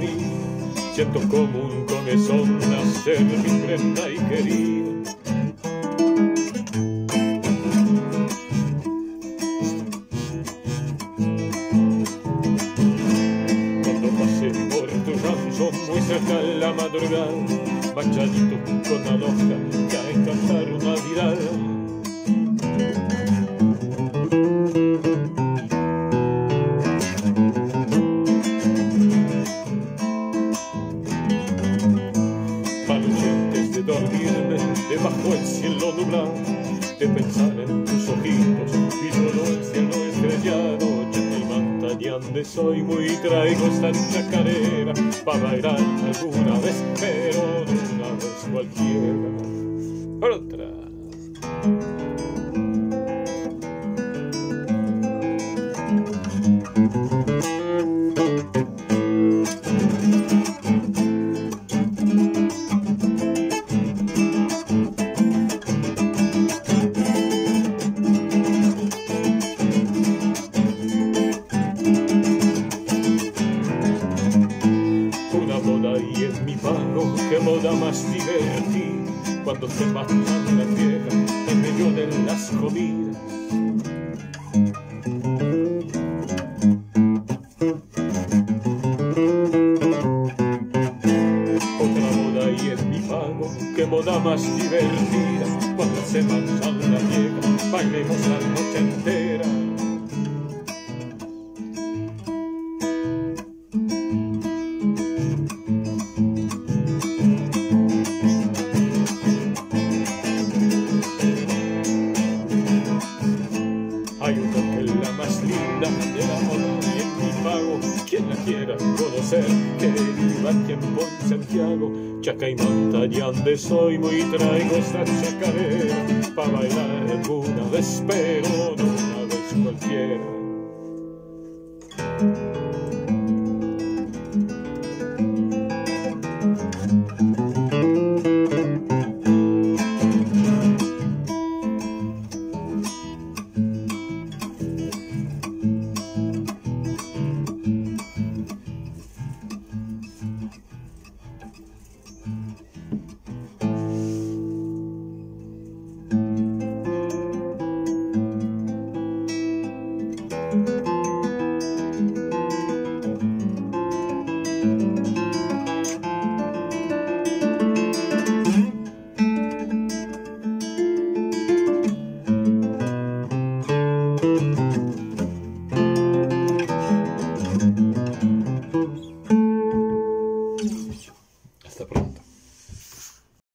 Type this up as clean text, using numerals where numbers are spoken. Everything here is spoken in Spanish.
mí. Siento como un comezón nacer mi prenda y querida. Cuando pasé por tu rancho muy cerca en la madrugada, manchadito con la loja ya a encantar una mirada. Dormirme debajo del cielo nublado, de pensar en tus ojitos y solo el cielo estrellado. Montañán soy muy traigo esta chacarera para bailar alguna vez, pero no una vez cualquiera. Otra. Y es mi pago, que boda más divertida, cuando se marchan las viejas en medio de las comidas. Otra boda y es mi pago, que boda más divertida, cuando se marchan las viejas, bailemos la noche entera. Hay una que es la más linda de la moda y en mi pago, quien la quiera conocer, que viva tiempo en Santiago. Chaca y Montañán soy muy traigo esta chacarera para bailar alguna vez, pero no una vez cualquiera.